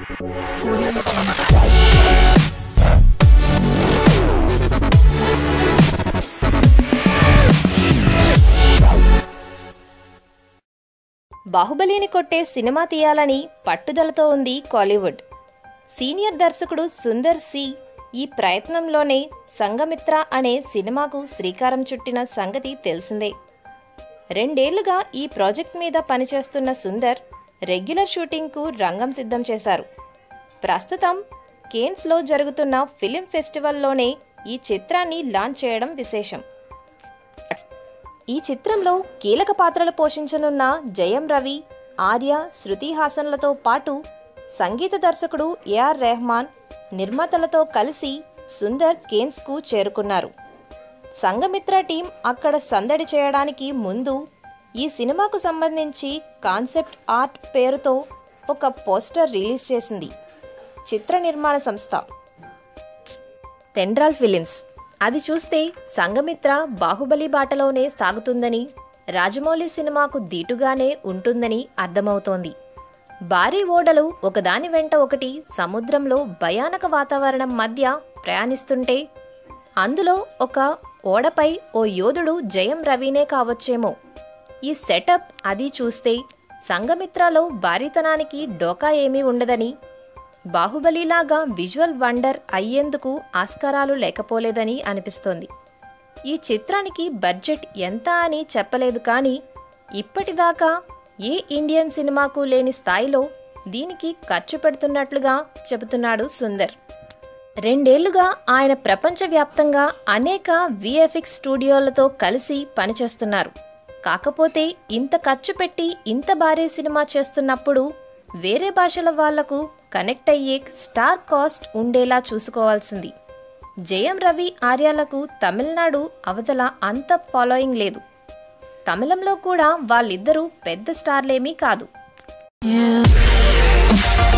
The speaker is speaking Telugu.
బాహుబలిని కొట్టే సినిమా తీయాలని పట్టుదలతో ఉంది కాలీవుడ్. సీనియర్ దర్శకుడు సుందర్ సి ఈ ప్రయత్నంలోనే సంఘమిత్ర అనే సినిమాకు శ్రీకారం చుట్టిన సంగతి తెలిసిందే. 2 ఏళ్లుగా ఈ ప్రాజెక్ట్ మీద పనిచేస్తున్న సుందర్ రెగ్యులర్ షూటింగ్కు రంగం సిద్ధం చేశారు. ప్రస్తుతం కేన్స్లో జరుగుతున్న ఫిలిం ఫెస్టివల్లోనే ఈ చిత్రాన్ని లాంచ్ చేయడం విశేషం. ఈ చిత్రంలో కీలక పాత్రలు పోషించనున్న జయం రవి, ఆర్య, శృతి హాసన్లతో పాటు సంగీత దర్శకుడు ఏఆర్ రెహమాన్, నిర్మాతలతో కలిసి సుందర్ కేన్స్కు చేరుకున్నారు. సంఘమిత్ర టీం అక్కడ సందడి చేయడానికి ముందు ఈ సినిమాకు సంబంధించి కాన్సెప్ట్ ఆర్ట్ పేరుతో ఒక పోస్టర్ రిలీజ్ చేసింది చిత్ర నిర్మాణ సంస్థ తెండ్రాల్ ఫిలిమ్స్. అది చూస్తే సంఘమిత్ర బాహుబలి బాటలోనే సాగుతుందని, రాజమౌళి సినిమాకు దీటుగానే ఉంటుందని అర్థమవుతోంది. భారీ ఓడలు ఒకదాని వెంట ఒకటి సముద్రంలో భయానక వాతావరణం మధ్య ప్రయాణిస్తుంటే అందులో ఒక ఓడపై ఓ యోధుడు జయం రవినే కావచ్చేమో. ఈ సెటప్ అది చూస్తే సంఘమిత్రలో భారీతనానికి డోకా ఏమీ ఉండదని, బాహుబలిలాగా విజువల్ వండర్ అయ్యేందుకు ఆస్కారాలు లేకపోలేదని అనిపిస్తోంది. ఈ చిత్రానికి బడ్జెట్ ఎంత అని చెప్పలేదు, కానీ ఇప్పటిదాకా ఏ ఇండియన్ సినిమాకు లేని స్థాయిలో దీనికి ఖర్చు పెడుతున్నట్లుగా చెబుతున్నాడు సుందర్. 2 ఏళ్లుగా ఆయన ప్రపంచవ్యాప్తంగా అనేక విఎఫ్ఎక్స్ స్టూడియోలతో కలిసి పనిచేస్తున్నారు. కాకపోతే ఇంత ఖర్చు పెట్టి ఇంత భారీ సినిమా చేస్తున్నప్పుడు వేరే భాషల వాళ్లకు కనెక్ట్ అయ్యే స్టార్ కాస్ట్ ఉండేలా చూసుకోవాల్సింది. జయం రవి, ఆర్యాలకు తమిళనాడు అవతల అంత ఫాలోయింగ్ లేదు. తమిళంలో కూడా వాళ్ళిద్దరూ పెద్ద స్టార్లేమీ కాదు.